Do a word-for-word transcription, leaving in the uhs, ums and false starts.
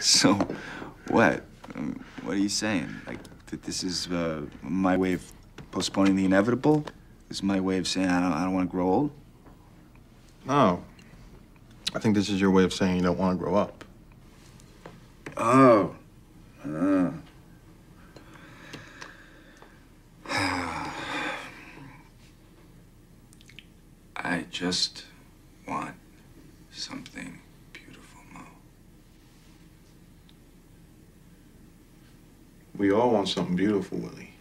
So, what? Um, what are you saying? Like, that this is uh, my way of postponing the inevitable? This is my way of saying I don't, I don't want to grow old? No. I think this is your way of saying you don't want to grow up. Oh. Uh. I just want something beautiful, Mo. We all want something beautiful, Willie.